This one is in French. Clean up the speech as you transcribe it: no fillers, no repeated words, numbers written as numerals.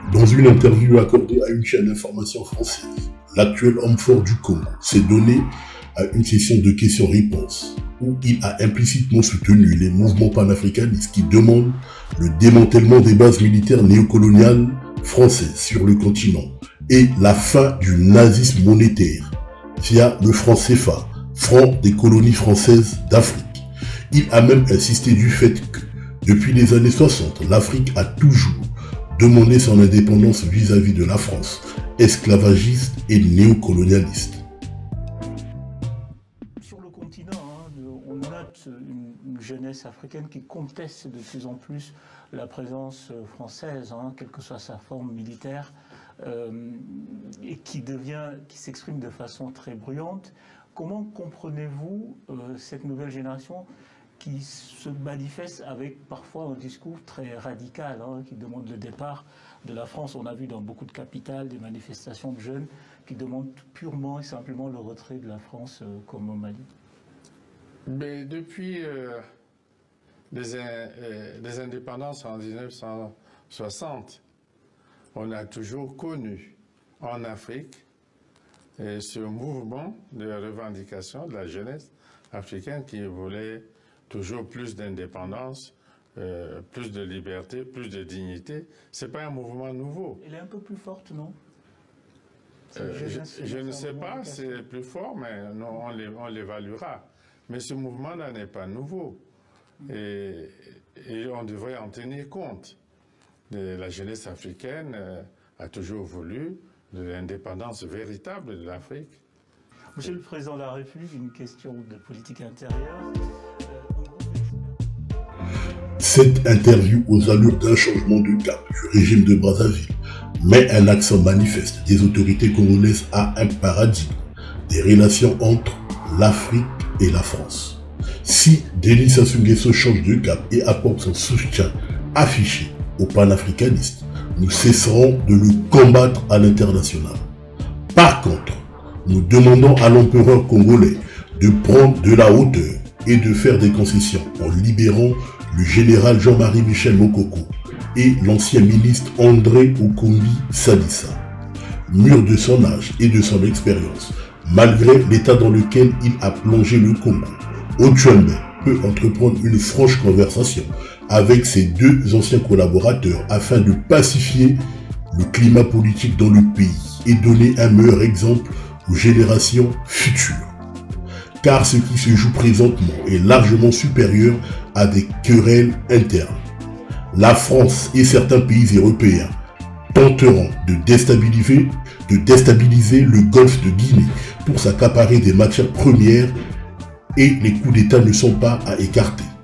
Dans une interview accordée à une chaîne d'information française, l'actuel homme fort du Congo s'est donné à une session de questions-réponses où il a implicitement soutenu les mouvements panafricanistes qui demandent le démantèlement des bases militaires néocoloniales françaises sur le continent et la fin du nazisme monétaire via le franc CFA, franc des colonies françaises d'Afrique. Il a même insisté du fait que, depuis les années 60, l'Afrique a toujours demandé son indépendance vis-à-vis de la France, esclavagiste et néocolonialiste. Sur le continent, on note une jeunesse africaine qui conteste de plus en plus la présence française, quelle que soit sa forme militaire, et qui s'exprime de façon très bruyante. Comment comprenez-vous cette nouvelle génération qui se manifeste avec parfois un discours très radical, qui demande le départ de la France? On a vu dans beaucoup de capitales des manifestations de jeunes qui demandent purement et simplement le retrait de la France comme au Mali. Mais depuis les indépendances en 1960, on a toujours connu en Afrique ce mouvement de revendication de la jeunesse africaine qui voulait toujours plus d'indépendance, plus de liberté, plus de dignité. Ce n'est pas un mouvement nouveau. Elle est un peu plus forte, non? Je ne sais pas si c'est plus fort, mais non, on l'évaluera. Mais ce mouvement-là n'est pas nouveau. Et on devrait en tenir compte. La jeunesse africaine a toujours voulu de l'indépendance véritable de l'Afrique. Monsieur le Président de la République, une question de politique intérieure. Cette interview aux allures d'un changement de cap du régime de Brazzaville met un accent manifeste des autorités congolaises à un paradigme des relations entre l'Afrique et la France. Si Denis Sassou Nguesso change de cap et apporte son soutien affiché aux panafricanistes, nous cesserons de le combattre à l'international. Par contre, nous demandons à l'empereur congolais de prendre de la hauteur et de faire des concessions en libérant le général Jean-Marie Michel Mokoko et l'ancien ministre André Okombi Salissa. Mûr de son âge et de son expérience, malgré l'état dans lequel il a plongé le Congo, Otouembe peut entreprendre une franche conversation avec ses deux anciens collaborateurs afin de pacifier le climat politique dans le pays et donner un meilleur exemple aux générations futures. Car ce qui se joue présentement est largement supérieur à des querelles internes. La France et certains pays européens tenteront de déstabiliser le golfe de Guinée pour s'accaparer des matières premières et les coups d'État ne sont pas à écarter.